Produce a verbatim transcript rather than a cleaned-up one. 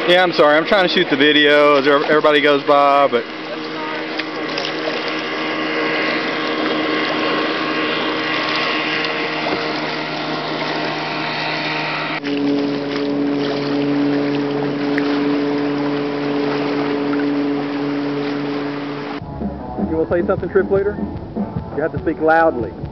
Yeah, I'm sorry. I'm trying to shoot the video as everybody goes by, but you want to say something, trip leader? You have to speak loudly.